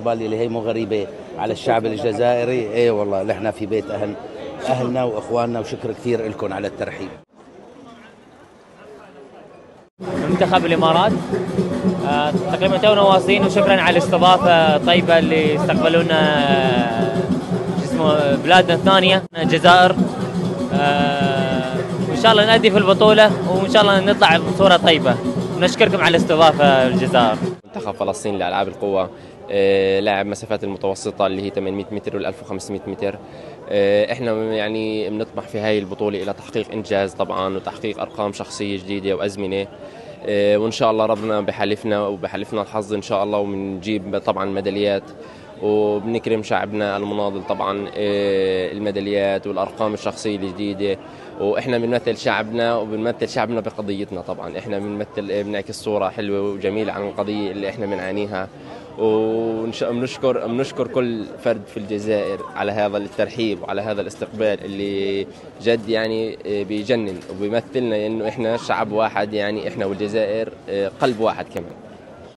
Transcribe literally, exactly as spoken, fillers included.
الاستقبال اللي هي مو غريبة على الشعب الجزائري. اي والله نحن في بيت أهل أهلنا وإخواننا، وشكر كثير لكم على الترحيب. منتخب الإمارات آه، تقريبا تونا واصلين، وشكرا على الاستضافة الطيبة اللي استقبلونا آه، اسمه بلادنا الثانية الجزائر. آه، وإن شاء الله نأدي في البطولة، وإن شاء الله نطلع بصورة طيبة. ونشكركم على الاستضافة الجزائر. منتخب فلسطين لألعاب القوى آه، لاعب مسافات المتوسطة اللي هي ثمانمئة متر وال ألف وخمسمئة متر. آه، احنا يعني بنطمح في هاي البطولة إلى تحقيق إنجاز طبعا، وتحقيق أرقام شخصية جديدة وأزمنة. آه، وإن شاء الله ربنا بحالفنا وبحالفنا الحظ إن شاء الله، وبنجيب طبعا ميداليات، وبنكرم شعبنا المناضل طبعا آه، الميداليات والأرقام الشخصية الجديدة. واحنا بنمثل شعبنا وبنمثل شعبنا بقضيتنا طبعا. احنا بنمثل بنعكس صورة حلوة وجميلة عن القضية اللي احنا بنعانيها. وبنشكر بنشكر كل فرد في الجزائر على هذا الترحيب وعلى هذا الاستقبال اللي جد يعني بيجنن، وبيمثلنا انه احنا شعب واحد، يعني احنا والجزائر قلب واحد كمان.